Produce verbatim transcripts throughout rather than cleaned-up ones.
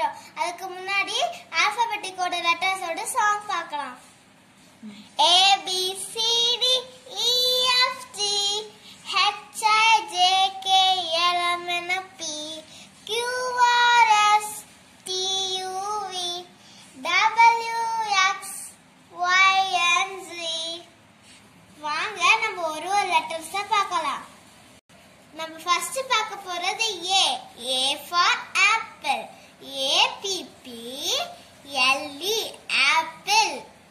போறோம். அதுக்கு முன்னாடி ஆல்பபெட்டிக்கோட லெட்டர்ஸோட சாங் பார்க்கலாம். A B C D E F G H I J K L M N P Q R S T U V W X Y and Z. வாங்க நம்ம ஒரு ஒரு லெட்டர்ஸா பார்க்கலாம். நம்ம ஃபர்ஸ்ட் பார்க்க போறது A. A for apple. A P P L E apple.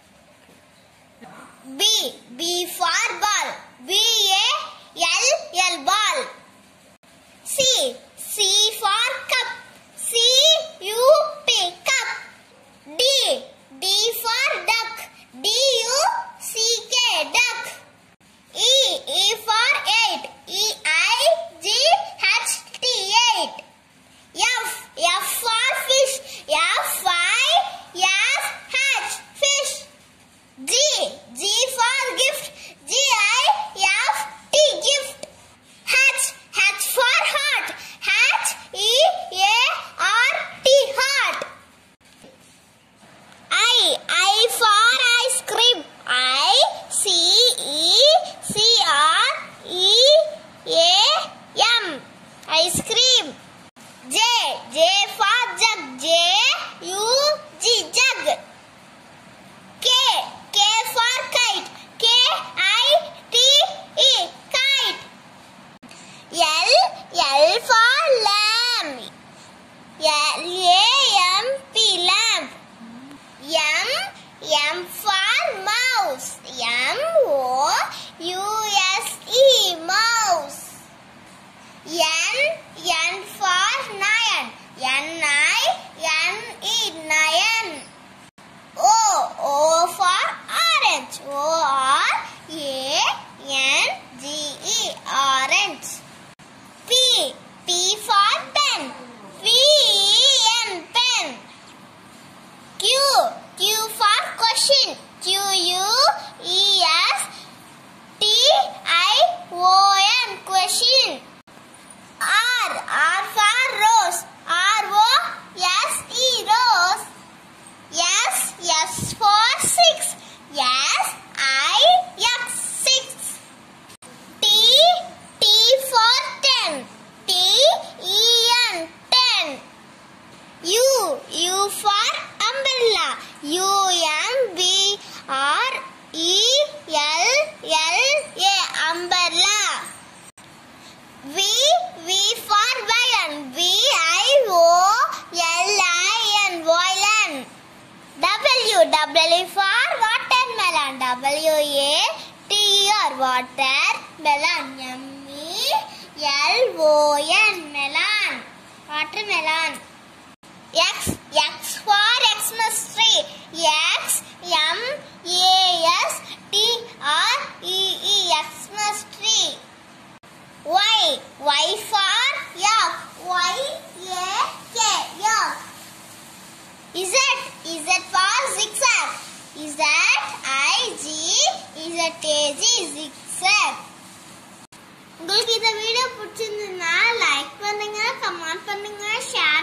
B. B for ball. B A L L ball. C. C for cup. C U P cup. D. D for duck. D U C K duck. E. E for eight. E I G H T eight. F. F for fish. F I S H fish. G. G for gift. G I F T gift. H. H for heart. H E A R T heart. I. I for ice cream. I C E C R E A M ice cream. J. J for jug. J U G jug. K. K for kite. K I T E kite. L. L for lamb. L A M P lamp. M. M for mouse. M O U S E mouse. N. N for lion. N I N E lion. O. O for orange. O R A N G E orange. P. P for pen. P E N pen. Q. Q for question. Q U E S T I O N question. R. R for rose. R O S E rose. S. S for six. S I X six. T. T for ten. T E N ten. U. U for umbrella. U M B R E L L A umbrella. V. V for violin. V I O L I N violin. W. W for watermelon. W A T R watermelon. M E L O N melon. Watermelon. X. X for Xmas tree. X M A S T R E E Xmas tree. Y. Y for yak. Y A K yak. Z. Z for zigzag. Z I G Z A G zigzag. உங்களுக்கு இந்த video பிடிச்சிருந்தா like பண்ணுங்க, comment பண்ணுங்க, share